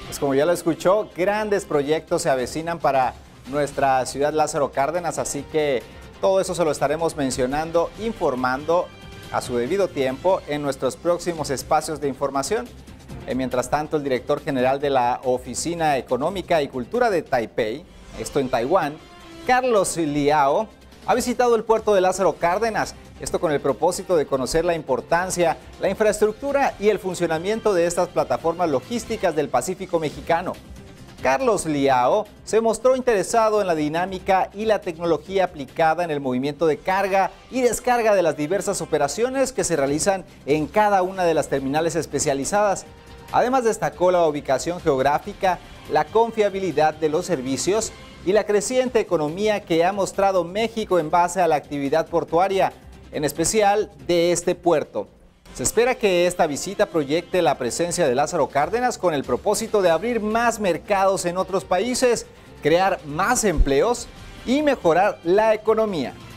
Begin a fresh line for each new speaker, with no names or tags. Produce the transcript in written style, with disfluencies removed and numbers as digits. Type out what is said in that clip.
Pues como ya lo escuchó, grandes proyectos se avecinan para nuestra ciudad Lázaro Cárdenas, así que todo eso se lo estaremos mencionando, informando a su debido tiempo en nuestros próximos espacios de información. Mientras tanto, el director general de la Oficina Económica y Cultura de Taipei, esto en Taiwán, Carlos Liao, ha visitado el puerto de Lázaro Cárdenas, esto con el propósito de conocer la importancia, la infraestructura y el funcionamiento de estas plataformas logísticas del Pacífico mexicano. Carlos Liao se mostró interesado en la dinámica y la tecnología aplicada en el movimiento de carga y descarga de las diversas operaciones que se realizan en cada una de las terminales especializadas. Además, destacó la ubicación geográfica, la confiabilidad de los servicios y la creciente economía que ha mostrado México en base a la actividad portuaria, en especial de este puerto. Se espera que esta visita proyecte la presencia de Lázaro Cárdenas con el propósito de abrir más mercados en otros países, crear más empleos y mejorar la economía.